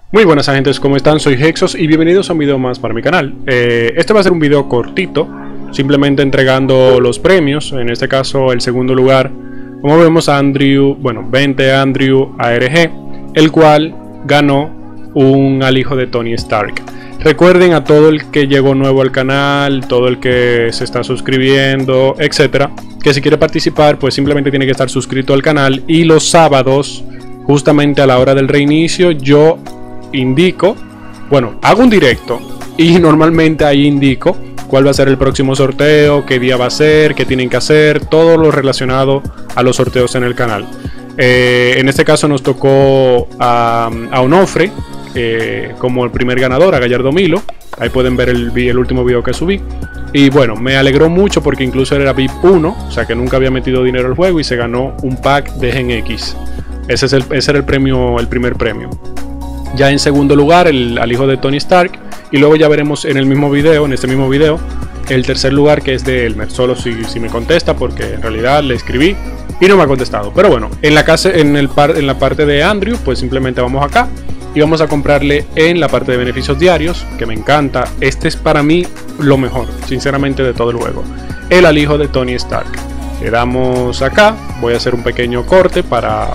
Muy buenas agentes, ¿cómo están? Soy Hexos y bienvenidos a un video más para mi canal. Este va a ser un video cortito, simplemente entregando los premios, en este caso el segundo lugar. Como vemos a Andrew, bueno, 20 Andrew ARG, el cual ganó un alijo de Tony Stark. Recuerden a todo el que llegó nuevo al canal, todo el que se está suscribiendo, etcétera, que si quiere participar pues simplemente tiene que estar suscrito al canal, y los sábados, justamente a la hora del reinicio, yo indico, bueno, hago un directo y normalmente ahí indico cuál va a ser el próximo sorteo, qué día va a ser, qué tienen que hacer, todo lo relacionado a los sorteos en el canal. En este caso nos tocó a Onofre como el primer ganador, a Gallardo Milo. Ahí pueden ver el último video que subí. Y bueno, me alegró mucho porque incluso era VIP 1, o sea que nunca había metido dinero al juego y se ganó un pack de Gen X. Ese era el premio, el primer premio. Ya en segundo lugar al hijo de Tony Stark, y luego ya veremos en este mismo video, el tercer lugar, que es de Elmer. Solo si me contesta, porque en realidad le escribí y no me ha contestado. Pero bueno, en la parte de Andrew, pues simplemente vamos acá y vamos a comprarle en la parte de beneficios diarios, que me encanta. Este es para mí lo mejor, sinceramente, de todo el juego, el alijo de Tony Stark. Le damos acá, voy a hacer un pequeño corte para...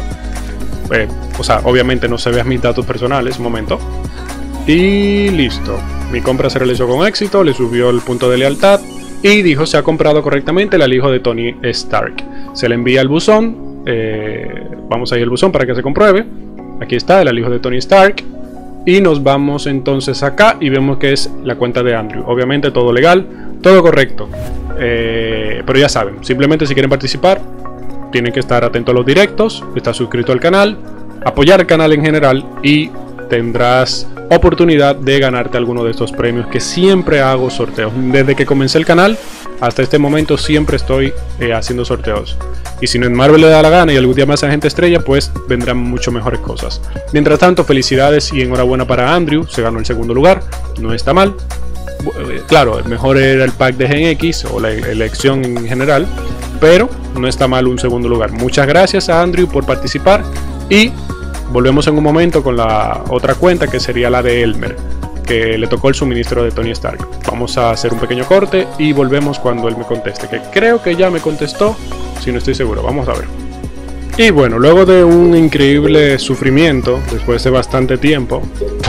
o sea, obviamente no se vean mis datos personales, un momento. Y listo, mi compra se realizó con éxito, le subió el punto de lealtad y dijo: se ha comprado correctamente el alijo de Tony Stark. Se le envía el buzón, vamos a ir al buzón para que se compruebe. Aquí está el alijo de Tony Stark. Y nos vamos entonces acá y vemos que es la cuenta de Andrew. Obviamente todo legal, todo correcto. Pero ya saben, simplemente si quieren participar, tienen que estar atentos a los directos, estar suscrito al canal, apoyar el canal en general, y tendrás oportunidad de ganarte alguno de estos premios, que siempre hago sorteos. Desde que comencé el canal hasta este momento siempre estoy haciendo sorteos. Y si no en Marvel le da la gana y algún día más a Agente Estrella, pues vendrán mucho mejores cosas. Mientras tanto, felicidades y enhorabuena para Andrew, se ganó el segundo lugar, no está mal. Claro, el mejor era el pack de Gen X o la elección en general, pero no está mal un segundo lugar. Muchas gracias a Andrew por participar, y volvemos en un momento con la otra cuenta, que sería la de Elmer, que le tocó el suministro de Tony Stark. Vamos a hacer un pequeño corte y volvemos cuando él me conteste, que creo que ya me contestó, si no estoy seguro, vamos a ver. Y bueno, luego de un increíble sufrimiento, después de bastante tiempo,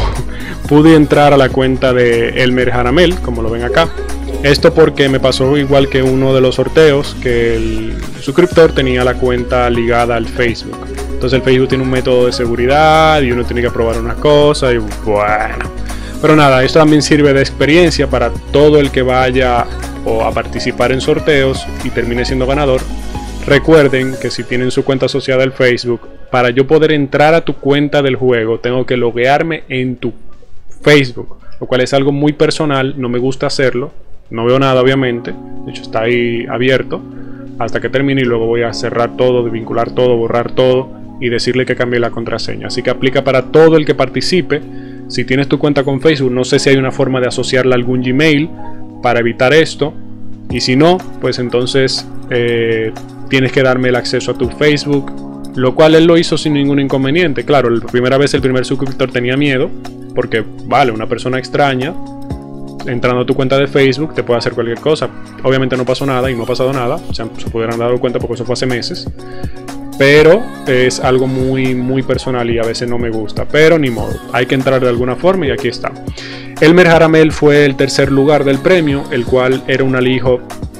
pude entrar a la cuenta de Elmer Jaramel, como lo ven acá. Esto porque me pasó igual que uno de los sorteos, que el suscriptor tenía la cuenta ligada al Facebook. Entonces el Facebook tiene un método de seguridad y uno tiene que probar unas cosas y bueno. Pero nada, esto también sirve de experiencia para todo el que vaya a participar en sorteos y termine siendo ganador. Recuerden que si tienen su cuenta asociada al Facebook, para yo poder entrar a tu cuenta del juego, tengo que loguearme en tu Facebook, lo cual es algo muy personal, no me gusta hacerlo. No veo nada, obviamente, de hecho está ahí abierto hasta que termine, y luego voy a cerrar todo, desvincular todo, borrar todo y decirle que cambie la contraseña. Así que aplica para todo el que participe. Si tienes tu cuenta con Facebook, no sé si hay una forma de asociarla a algún Gmail para evitar esto, y si no, pues entonces tienes que darme el acceso a tu Facebook, lo cual él lo hizo sin ningún inconveniente. Claro, la primera vez el primer suscriptor tenía miedo, porque vale, una persona extraña entrando a tu cuenta de Facebook te puede hacer cualquier cosa. Obviamente no pasó nada y no ha pasado nada, o sea, se pudieran dar cuenta porque eso fue hace meses, pero es algo muy personal y a veces no me gusta, pero ni modo, hay que entrar de alguna forma y aquí está. Elmer Jaramel fue el tercer lugar del premio, el cual era un alijo,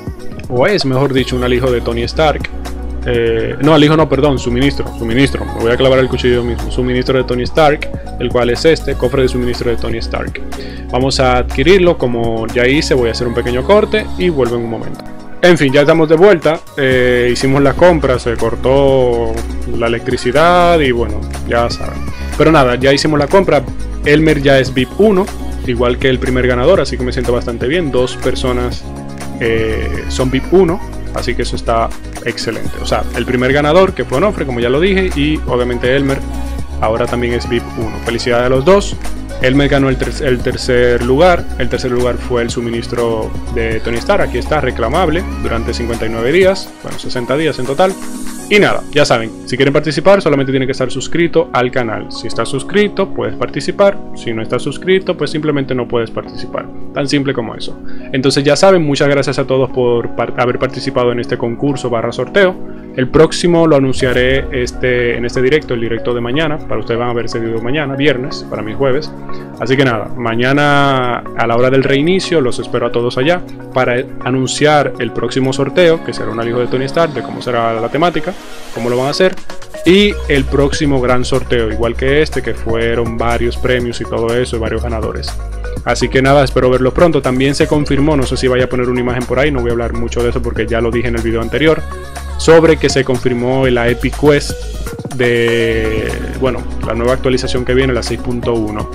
o es mejor dicho, un alijo de Tony Stark. No, alijo no, perdón, suministro, me voy a clavar el cuchillo mismo. Suministro de Tony Stark, el cual es este, cofre de suministro de Tony Stark. Vamos a adquirirlo, como ya hice, voy a hacer un pequeño corte y vuelvo en un momento. En fin, ya estamos de vuelta, hicimos la compra, se cortó la electricidad y bueno, ya saben. Pero nada, ya hicimos la compra, Elmer ya es VIP 1, igual que el primer ganador, así que me siento bastante bien. Dos personas son VIP 1, así que eso está excelente. O sea, el primer ganador, que fue Onofre, como ya lo dije, y obviamente Elmer ahora también es VIP 1. Felicidades a los dos. Elmer ganó el tercer lugar. El tercer lugar fue el suministro de Tony Stark. Aquí está, reclamable durante 59 días, bueno, 60 días en total. Y nada, ya saben, si quieren participar solamente tienen que estar suscrito al canal. Si estás suscrito puedes participar, si no estás suscrito pues simplemente no puedes participar. Tan simple como eso. Entonces ya saben, muchas gracias a todos por haber participado en este concurso / sorteo. El próximo lo anunciaré en este directo, el directo de mañana. Para ustedes van a ver ese video mañana, viernes, para mí jueves. Así que nada, mañana a la hora del reinicio los espero a todos allá para anunciar el próximo sorteo, que será un alijo de Tony Stark, de cómo será la temática, cómo lo van a hacer, y el próximo gran sorteo, igual que este, que fueron varios premios y todo eso, y varios ganadores. Así que nada, espero verlo pronto. También se confirmó, no sé si vaya a poner una imagen por ahí, no voy a hablar mucho de eso porque ya lo dije en el video anterior, sobre que se confirmó la Epic Quest de, bueno, la nueva actualización que viene, la 6.1.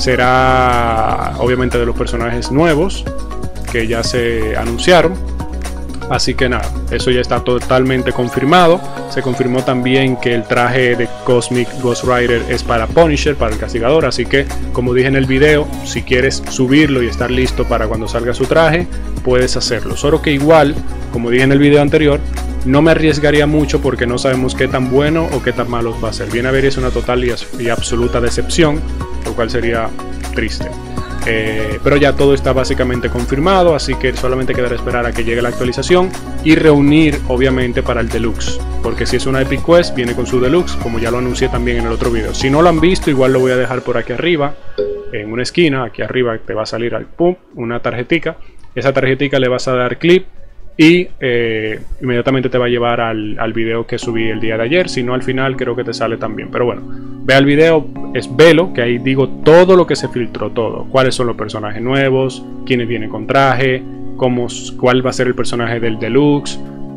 Será obviamente de los personajes nuevos que ya se anunciaron. Así que nada, eso ya está totalmente confirmado. Se confirmó también que el traje de Cosmic Ghost Rider es para Punisher, para el castigador. Así que, como dije en el video, si quieres subirlo y estar listo para cuando salga su traje, puedes hacerlo. Solo que igual, como dije en el video anterior, no me arriesgaría mucho porque no sabemos qué tan bueno o qué tan malo va a ser. Bien a ver, es una total y absoluta decepción, lo cual sería triste. Pero ya todo está básicamente confirmado, así que solamente quedará esperar a que llegue la actualización y reunir obviamente para el deluxe, porque si es una Epic Quest viene con su deluxe, como ya lo anuncié también en el otro video. Si no lo han visto, igual lo voy a dejar por aquí arriba, en una esquina, aquí arriba te va a salir una tarjetica. Esa tarjetica le vas a dar clic y inmediatamente te va a llevar al video que subí el día de ayer. Si no, al final creo que te sale también, pero bueno, ve al video, velo, que ahí digo todo lo que se filtró, todo, cuáles son los personajes nuevos, quiénes vienen con traje, cuál va a ser el personaje del deluxe,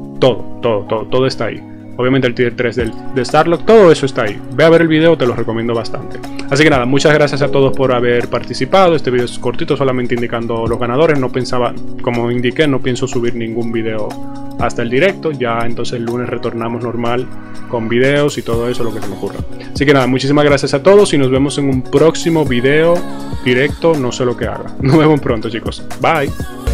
todo está ahí. Obviamente el tier 3 de Starlock, todo eso está ahí. Ve a ver el video, te lo recomiendo bastante. Así que nada, muchas gracias a todos por haber participado. Este video es cortito, solamente indicando los ganadores. No pensaba, como indiqué, no pienso subir ningún video hasta el directo. Ya entonces el lunes retornamos normal con videos y todo eso, lo que se me ocurra. Así que nada, muchísimas gracias a todos y nos vemos en un próximo video directo, no sé lo que haga. Nos vemos pronto, chicos. Bye.